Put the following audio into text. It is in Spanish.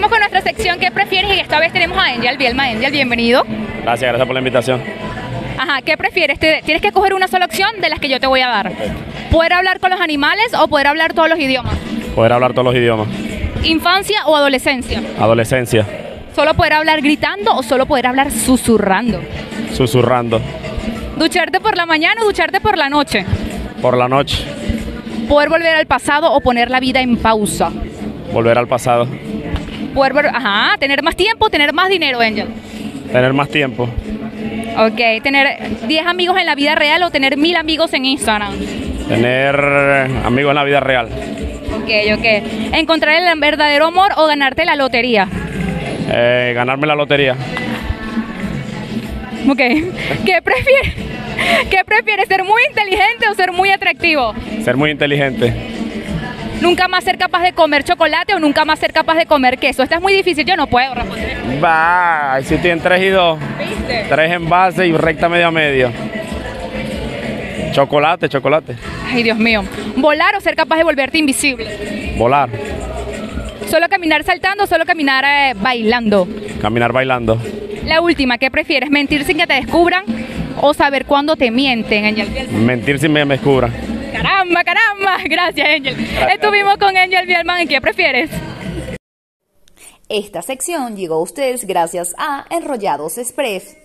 Seguimos con nuestra sección ¿Qué prefieres? Y esta vez tenemos a Angel Bielma. Angel, bienvenido. Gracias por la invitación. Ajá, ¿qué prefieres? Tienes que coger una sola opción de las que yo te voy a dar. ¿Poder hablar con los animales o poder hablar todos los idiomas? Poder hablar todos los idiomas. ¿Infancia o adolescencia? Adolescencia. ¿Solo poder hablar gritando o solo poder hablar susurrando? Susurrando. ¿Ducharte por la mañana o ducharte por la noche? Por la noche. ¿Poder volver al pasado o poner la vida en pausa? Volver al pasado. Tener más tiempo o tener más dinero, Angel. Tener más tiempo. Ok, tener 10 amigos en la vida real o tener 1000 amigos en Instagram. Tener amigos en la vida real. Ok. ¿Encontrar el verdadero amor o ganarte la lotería? Ganarme la lotería. Ok. ¿Qué prefieres, ser muy inteligente o ser muy atractivo? Ser muy inteligente. ¿Nunca más ser capaz de comer chocolate o nunca más ser capaz de comer queso? Esta es muy difícil, yo no puedo responder. Va, si tienen 3 y 2. ¿Viste? 3 en base y recta medio a medio. Chocolate. Ay, Dios mío. ¿Volar o ser capaz de volverte invisible? Volar. ¿Solo caminar saltando o solo caminar bailando? Caminar bailando. La última, ¿qué prefieres? ¿Mentir sin que te descubran o saber cuándo te mienten, Angel Bielma? Mentir sin que me descubran. Caramba. Gracias, Angel. Estuvimos con Angel Bielma. ¿En qué prefieres? Esta sección llegó a ustedes gracias a Enrollados Express.